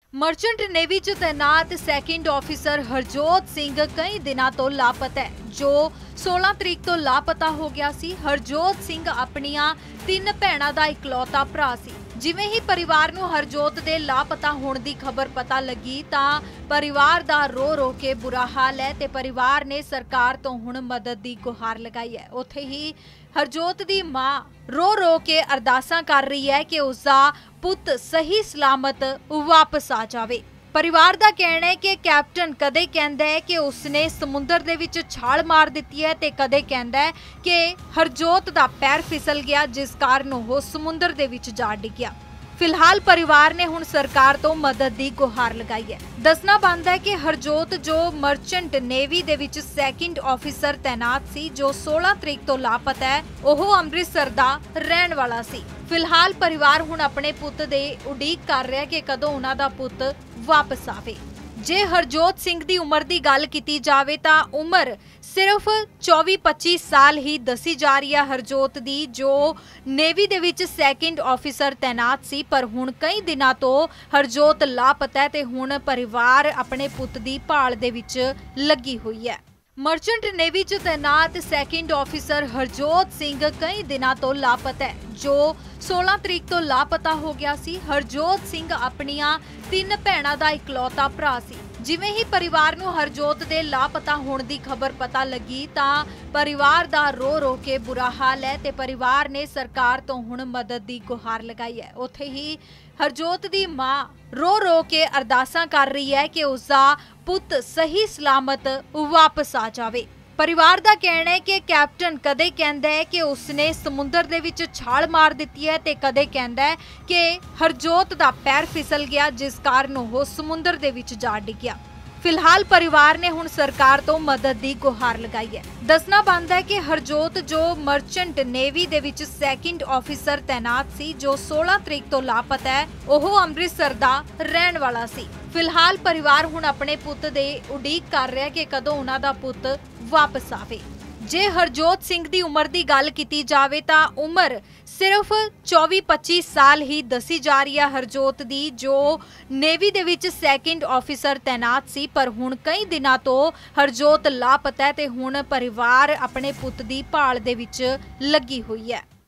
Merchant navy 'ਚ ਤੈਨਾਤ second officer Harjot Singh ਕਈ ਦਿਨਾਂ ਤੋਂ ਲਾਪਤਾ ਹੈ, ਜੋ 16 ਤਰੀਕ ਤੋਂ ਲਾਪਤਾ ਹੋ ਗਿਆ ਸੀ। ਹਰਜੋਤ ਸਿੰਘ ਆਪਣੀਆਂ 3 ਭੈਣਾਂ ਦਾ ਇਕਲੌਤਾ ਭਰਾ ਸੀ। ਜਿਵੇਂ ਹੀ ਪਰਿਵਾਰ ਨੂੰ ਹਰਜੋਤ ਦੇ ਲਾਪਤਾ ਹੋਣ ਦੀ ਖਬਰ ਪਤਾ ਲੱਗੀ ਤਾਂ ਪਰਿਵਾਰ ਦਾ ਰੋ ਰੋ ਕੇ ਬੁਰਾ ਹਾਲ ਹੈ ਤੇ ਪਰਿਵਾਰ ਨੇ ਸਰਕਾਰ ਤੋਂ ਹੁਣ ਮਦਦ ਦੀ ਗੁਹਾਰ ਲਗਾਈ ਹੈ। ਉੱਥੇ ਹੀ ਹਰਜੋਤ ਦੀ ਮਾਂ ਰੋ ਰੋ ਕੇ ਅਰਦਾਸਾਂ ਕਰ ਰਹੀ ਹੈ ਕਿ ਉਸਦਾ ਪੁੱਤ ਸਹੀ ਸਲਾਮਤ ਵਾਪਸ ਆ ਜਾਵੇ। परिवार का कहना है कि कैप्टन कदे कहता है कि उसने समुद्र दे विच छाल मार दी है ते कदे कहता है कि हरजोत दा पैर फिसल गया जिस कारण वो समुद्र दे विच जा डिग्या। फिलहाल परिवार ने हुण सरकार तो मदद की गुहार लगाई है। दसना बनता है कि हरजोत जो मर्चेंट नेवी दे विच सैकेंड ऑफिसर तैनात सी, जो 16 तरीक तो लापता है, वह अमृतसर दा रहन वाला सी। फिलहाल परिवार हुण अपने पुत दे उड़ीक कर रहा है कि कदों उन्हां दा पुत वापस आवे। जे हरजोत सिंह दी उमर दी गल कीती जावे तां उमर सिर्फ 24-25 साल ही दसी जा रही है हरजोत दी, जो नेवी दे विच सैकेंड ऑफिसर तैनात सी। पर हुण कई दिनां तो हरजोत लापता है ते हुण परिवार अपने पुत दी भाल दे विच लगी हुई है। मर्चेंट नेवी च तैनात सैकेंड ऑफिसर हरजोत सिंह कई दिनां तो लापता है, जो 16 तरीक तो लापता हो गया सी। हरजोत सिंह अपनियां 3 भैणां दा इकलौता भरा सी। जिवें ही परिवार नूं हरजोत दे लापता होण दी खबर पता लगी तां परिवार दा रो रो के बुरा हाल है ते परिवार ने सरकार तो हुण मदद दी गुहार लगाई है। उत्थे ही हरजोत दी मां रो रो के अरदासां कर रही है कि उसदा पुत सही सलामत वापस आ जावे। परिवार का कहना है कि कैप्टन कदे कहता है कि उसने समुद्र दे विच छाल मार दी है ते कदे कहता है कि हरजोत दा पैर फिसल गया जिस कारण वो समुद्र दे विच जा डिग्या। फिलहाल परिवार ने हुण सरकार तो मदद की गुहार लगाई है। दसना बनता है कि हरजोत जो मर्चेंट नेवी दे विच सैकेंड ऑफिसर तैनात सी, जो 16 तरीक तो लापता है, वह अमृतसर दा रहन वाला सी। फिलहाल परिवार हुण अपने पुत दे उड़ीक कर रहा है कि कदों उन्हां दा पुत वापस आवे। जे हरजोत सिंह दी उमर दी गल कीती जावे तां उमर सिर्फ 24-25 साल ही दसी जा रही है हरजोत दी, जो नेवी दे विच सैकेंड ऑफिसर तैनात सी। पर हुण कई दिनां तो हरजोत लापता है ते हुण परिवार अपने पुत दी भाल दे विच लगी हुई है।